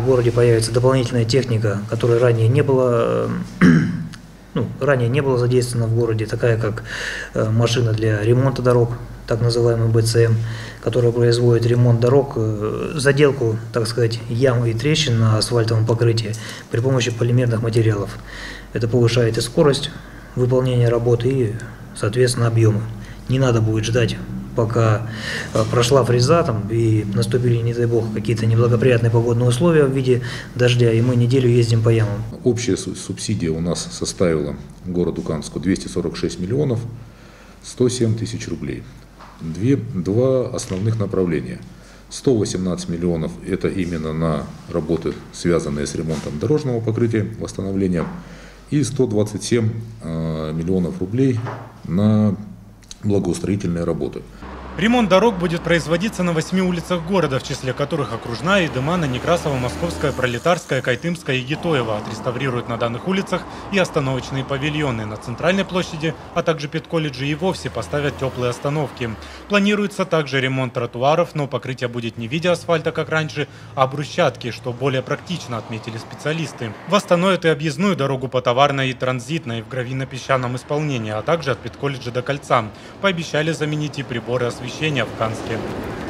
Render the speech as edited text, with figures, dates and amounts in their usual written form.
в городе появится дополнительная техника, которой ранее не было, задействована в городе, такая как машина для ремонта дорог, так называемый БЦМ, которая производит ремонт дорог, заделку, так сказать, ям и трещин на асфальтовом покрытии при помощи полимерных материалов. Это повышает и скорость выполнения работы, и, соответственно, объемы. Не надо будет ждать, пока прошла фреза и наступили, не дай бог, какие-то неблагоприятные погодные условия в виде дождя, и мы неделю ездим по ямам. Общая субсидия у нас составила городу Канску 246 миллионов 107 тысяч рублей. Два основных направления. 118 миллионов – это именно на работы, связанные с ремонтом дорожного покрытия, восстановлением, и 127 миллионов рублей на благоустроительные работы. Ремонт дорог будет производиться на 8 улицах города, в числе которых Окружная, Идымана, Некрасова, Московская, Пролетарская, Кайтымская и Гитоева. Отреставрируют на данных улицах и остановочные павильоны. На центральной площади, а также педколледжи и вовсе поставят теплые остановки. Планируется также ремонт тротуаров, но покрытие будет не в виде асфальта, как раньше, а брусчатки, что более практично, отметили специалисты. Восстановят и объездную дорогу по Товарной и Транзитной в гравийно-песчаном исполнении, а также от педколледжа до Кольца. Пообещали заменить и приборы освещения в Канске.